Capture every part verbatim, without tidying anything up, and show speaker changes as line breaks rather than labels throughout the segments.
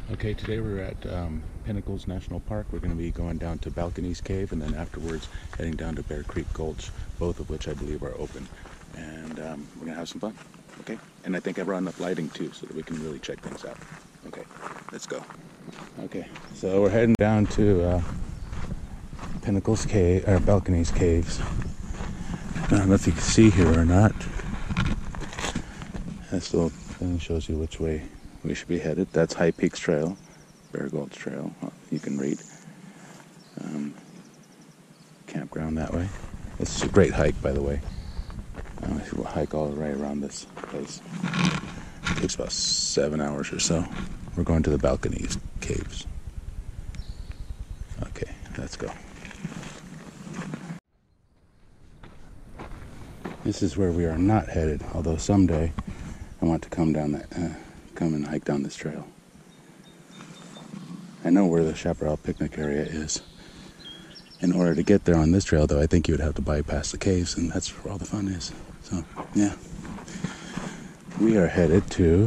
Okay, today we're at um, Pinnacles National Park. We're going to be going down to Balconies Cave and then afterwards heading down to Bear Creek Gulch, both of which I believe are open. And um, we're going to have some fun, okay? And I think I brought enough lighting too so that we can really check things out. Okay, let's go. Okay, so we're heading down to uh, Pinnacles Cave, or Balconies Caves. I don't know if you can see here or not. This little thing shows you which way we should be headed. That's High Peaks Trail, Bear Gulch Trail. You can read. Um, campground that way. This is a great hike, by the way. Um, if you hike all the way around this place, it takes about seven hours or so. We're going to the Balconies Caves. Okay, let's go. This is where we are not headed, although someday I want to come down that, uh, come and hike down this trail. I know where the Chaparral picnic area is. In order to get there on this trail, though, I think you would have to bypass the caves, and that's where all the fun is. So, yeah. We are headed to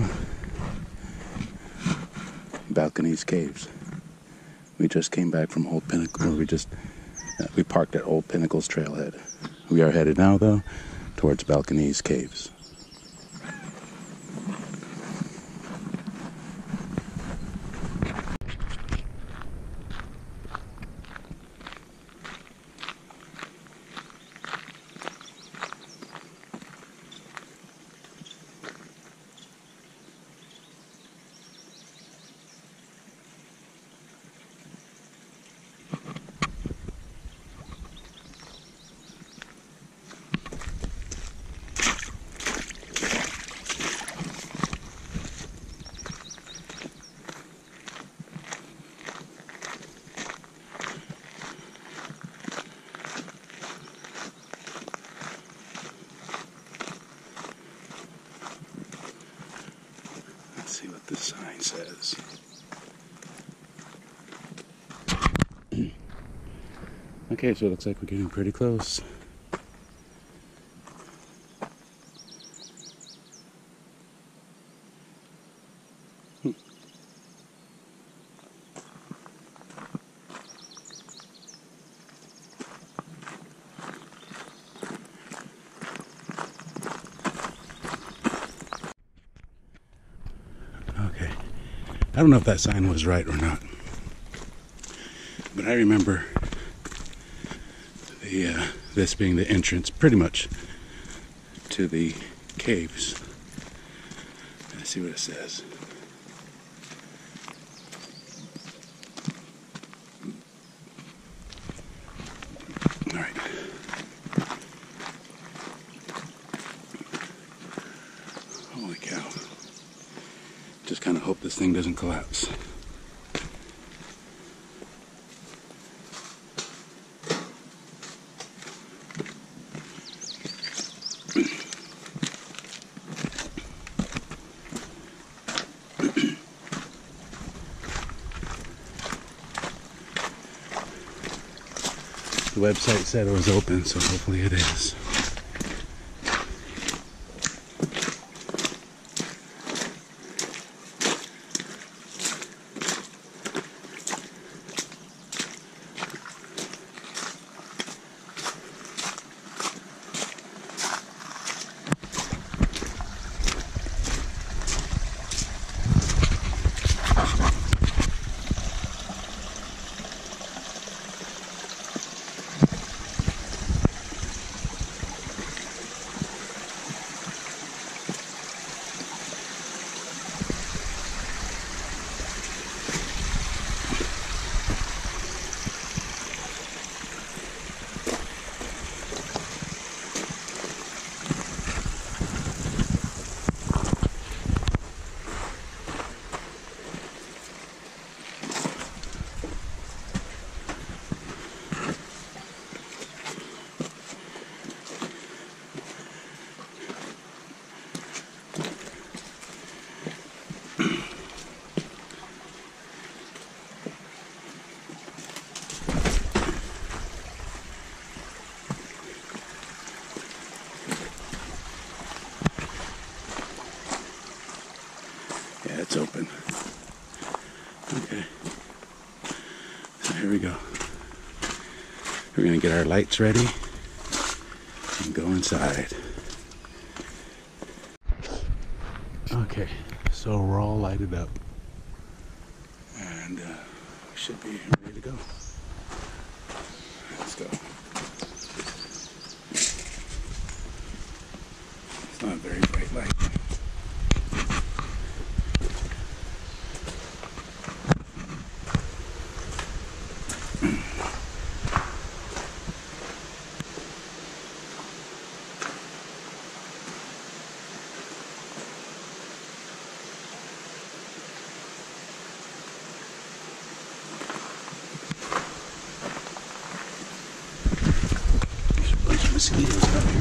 Balconies Caves. We just came back from Old Pinnacle. We just uh, we parked at Old Pinnacles Trailhead. We are headed now, though, towards Balconies Caves. See what this sign says. Okay, so it looks like we're getting pretty close. Hmm. Okay. I don't know if that sign was right or not, but I remember the uh, this being the entrance, pretty much, to the caves. Let's see what it says. All right. Holy cow. Just kind of hope this thing doesn't collapse. The website said it was open, so hopefully it is. Okay, so here we go. We're gonna get our lights ready and go inside. Okay, so we're all lighted up and uh, we should be ready to go. Let's go. It's not a very bright light. Mosquitoes out here.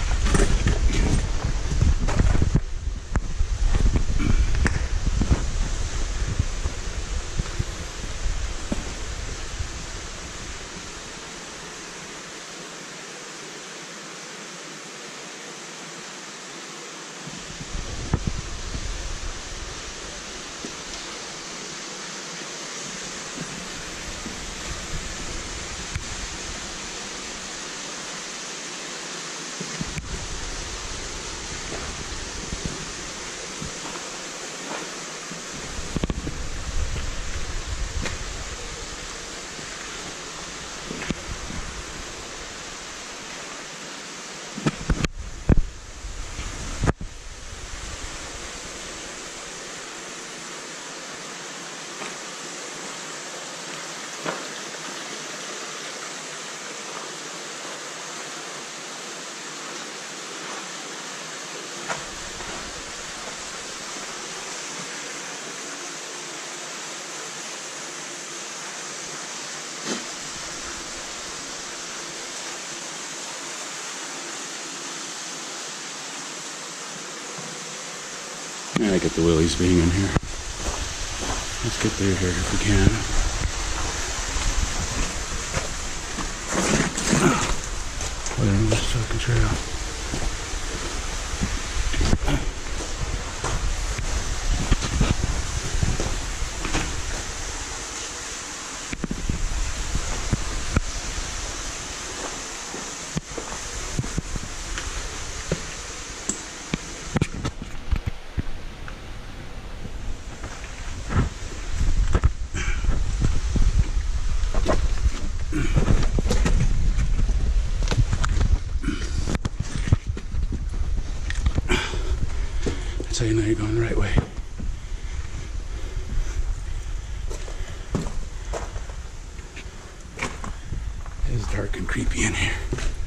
Yeah, I get the willies being in here. Let's get through here if we can. Whatever, let's take a trail. So you know you're going the right way. It's dark and creepy in here.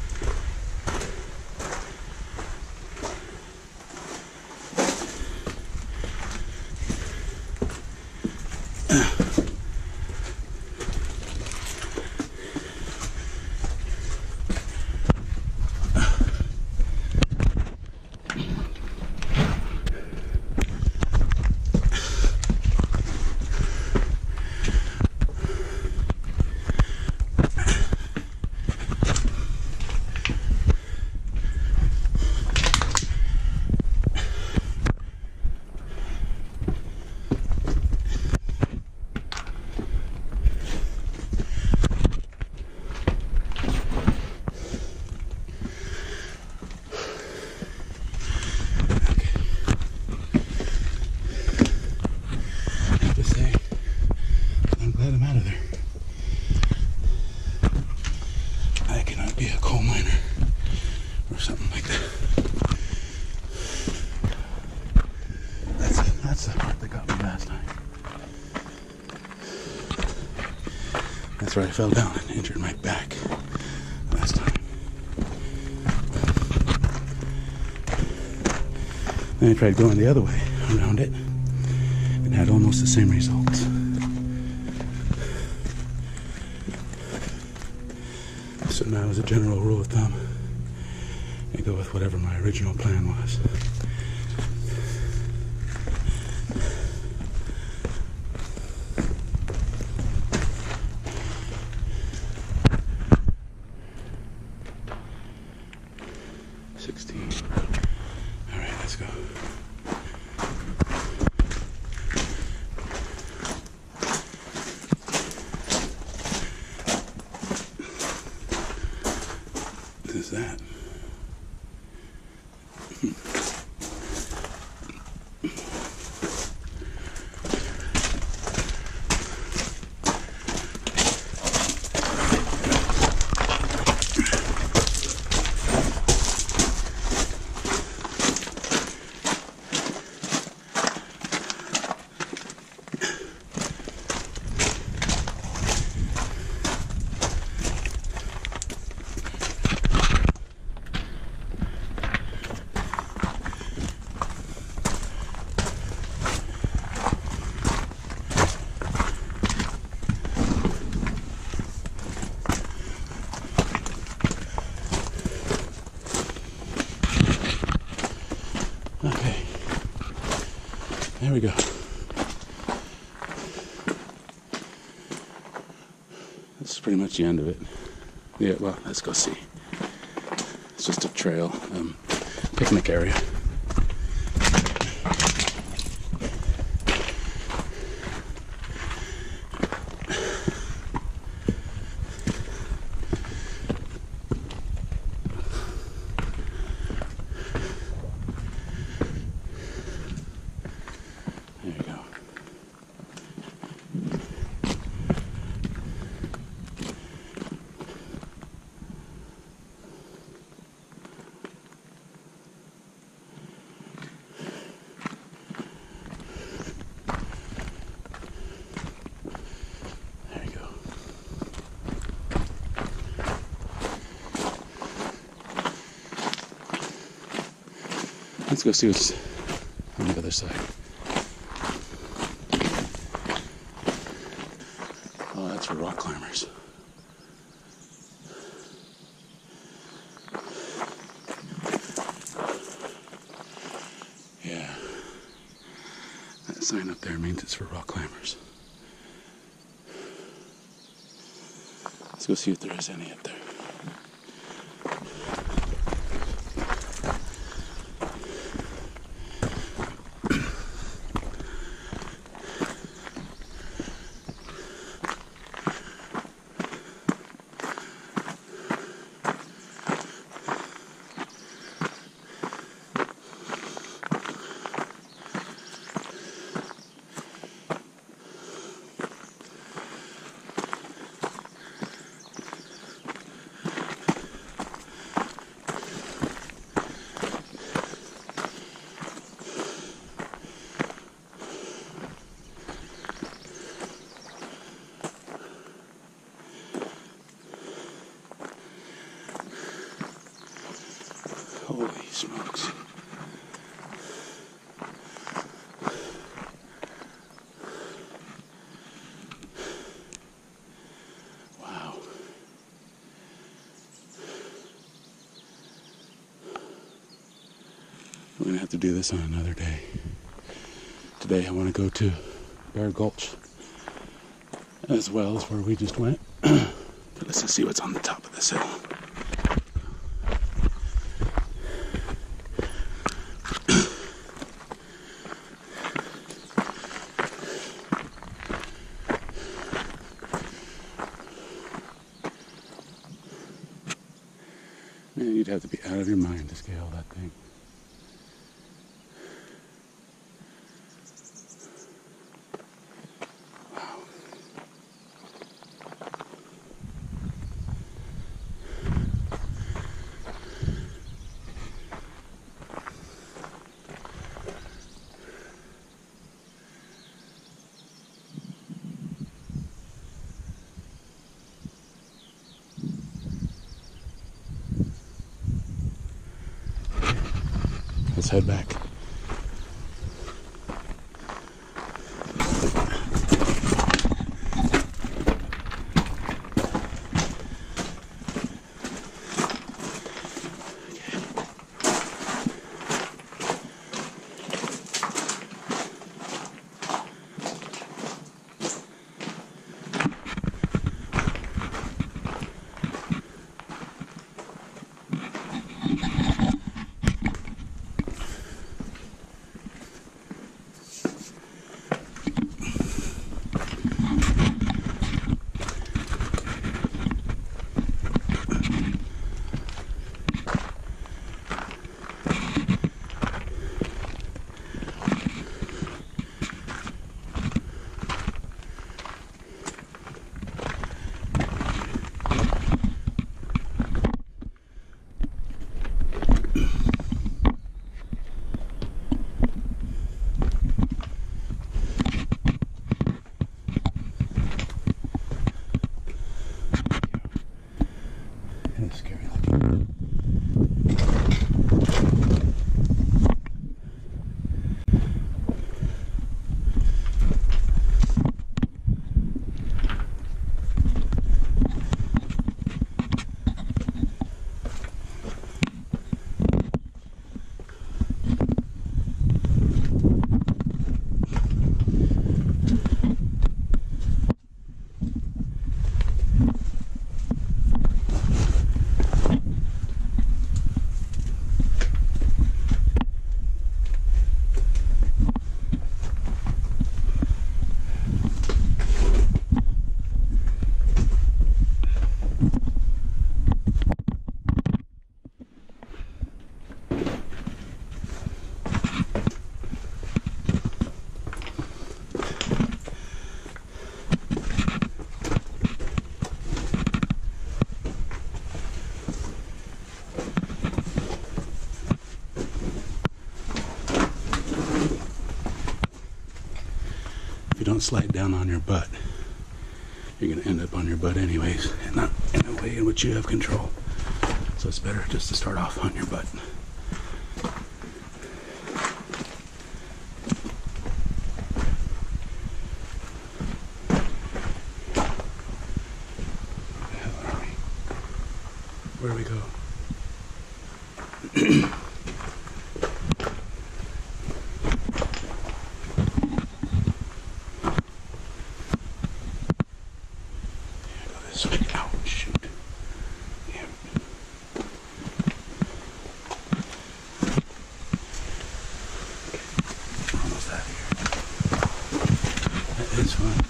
That's where I fell down and injured my back last time. Then I tried going the other way around it and had almost the same results. So now, as a general rule of thumb, I go with whatever my original plan was. sixteen. All right, let's go. that? Okay, there we go. This is pretty much the end of it. Yeah, well, let's go see. It's just a trail, um, picnic area. There you go. There you go. Let's go see what's on the other side. Oh, that's for rock climbers. Yeah. That sign up there means it's for rock climbers. Let's go see if there is any up there. Holy smokes. Wow. We're going to have to do this on another day. Today I want to go to Bear Gulch as well as where we just went. But let's just see what's on the top of this hill. Man, you'd have to be out of your mind to scale that thing. Wow. Let's head back.
don't slide down on your butt. You're going to end up on your butt anyways, and not in a way in which you have control. So it's better just to start off on your butt. Where do we go? Go this way. Ow, shoot. Yeah. Okay. We're almost out of here. That is fun.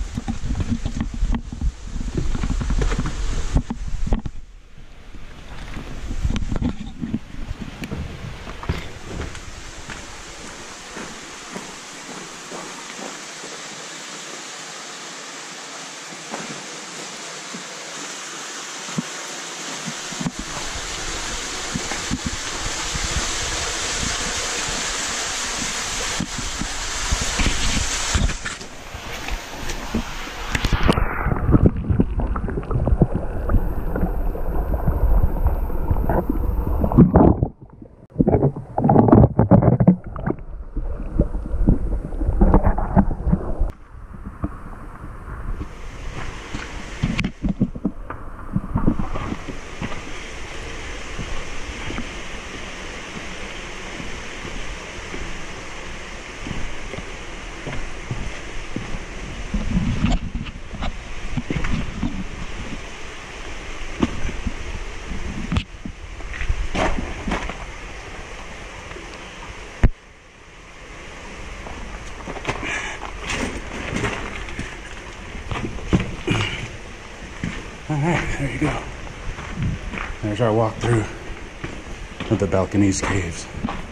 Alright, there you go. There's our walkthrough of the Balconies Caves.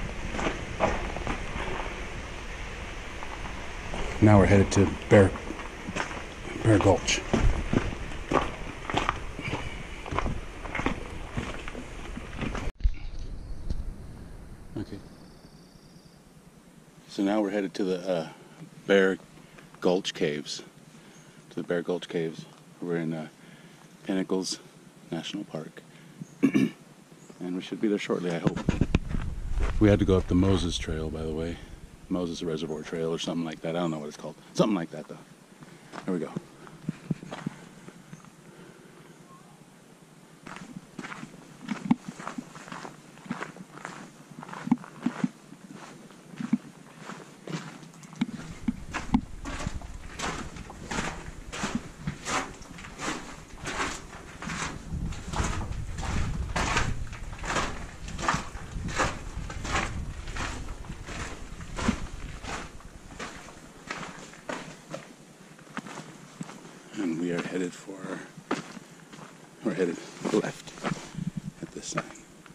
Now we're headed to Bear, Bear Gulch. Okay. So now we're headed to the uh, Bear Gulch Caves. To the Bear Gulch Caves. We're in uh, Pinnacles National Park. And we should be there shortly, I hope. We had to go up the Moses Trail, by the way. Moses Reservoir Trail or something like that. I don't know what it's called. Something like that, though. Here we go. And we are headed for, we're headed left at this sign.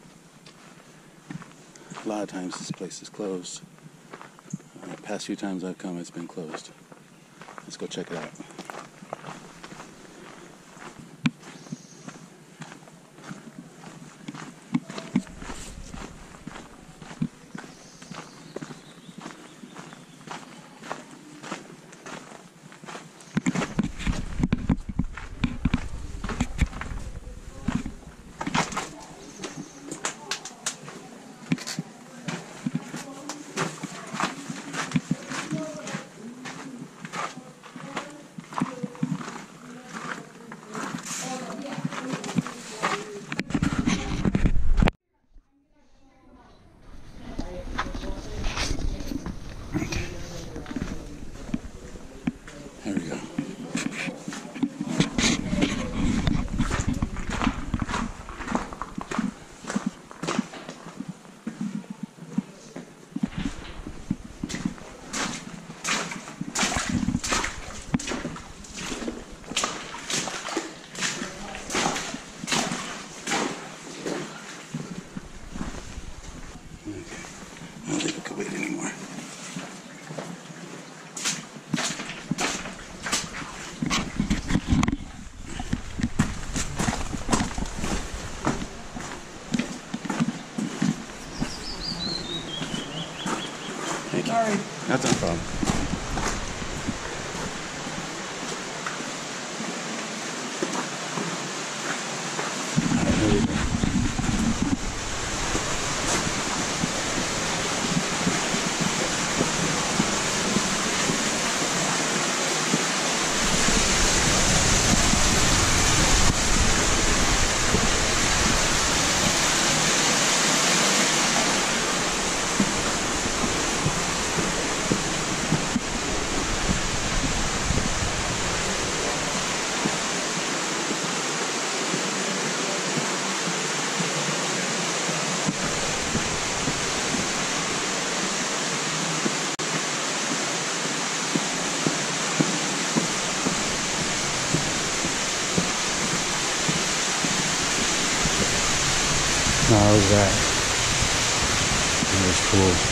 A lot of times this place is closed. Uh, the past few times I've come, it's been closed. Let's go check it out.
How's that? That was cool.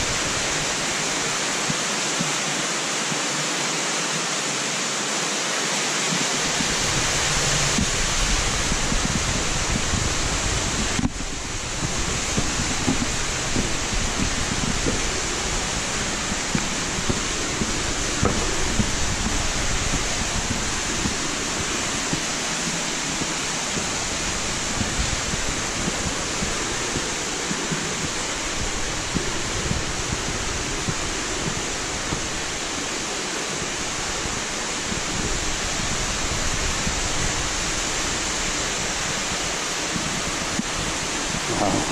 Wow.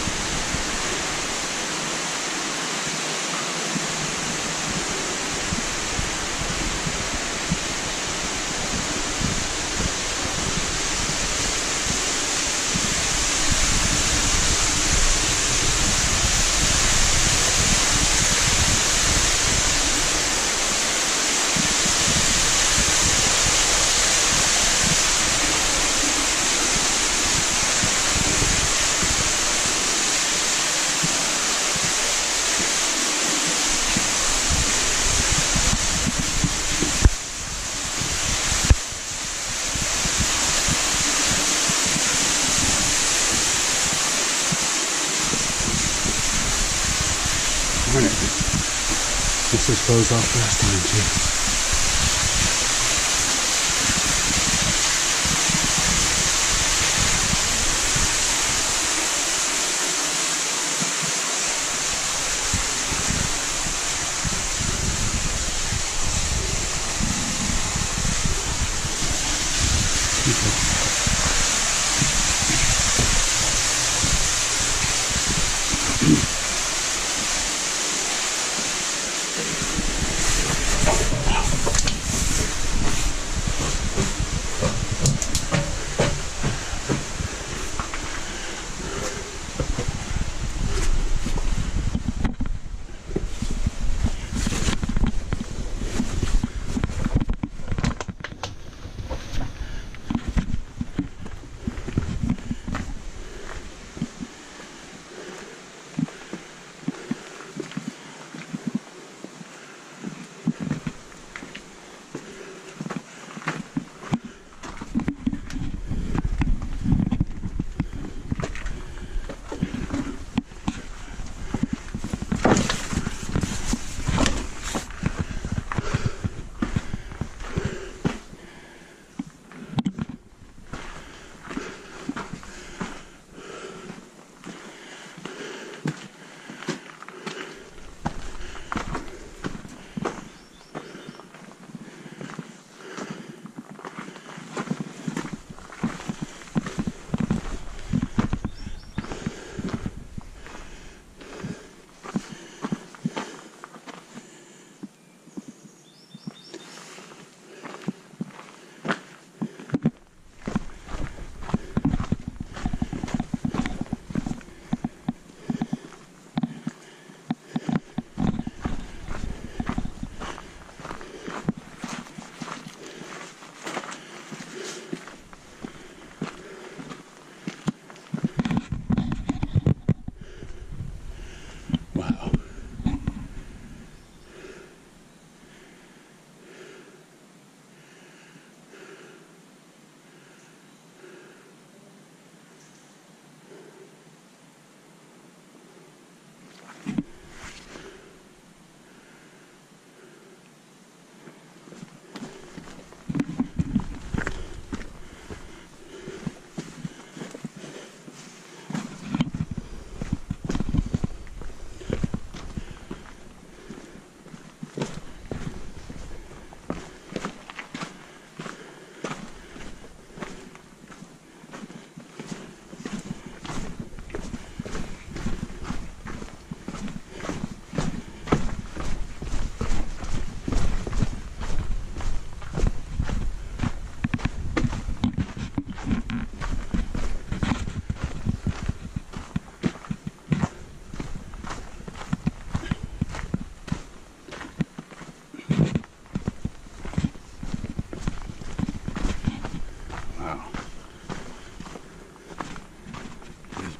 Darn it. This was closed off last time too.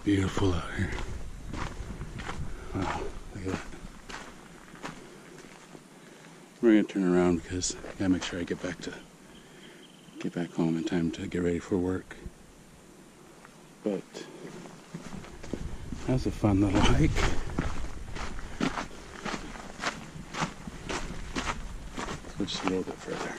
beautiful out here. Wow, look at that. We're gonna turn around because I gotta make sure I get back to get back home in time to get ready for work. But that's a fun little hike. Let's go just a little bit further.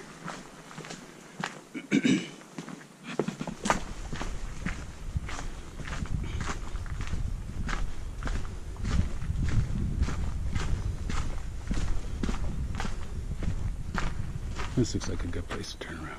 This looks like a good place to turn around.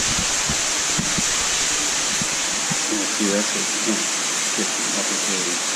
See, that's a, yeah, different opportunity.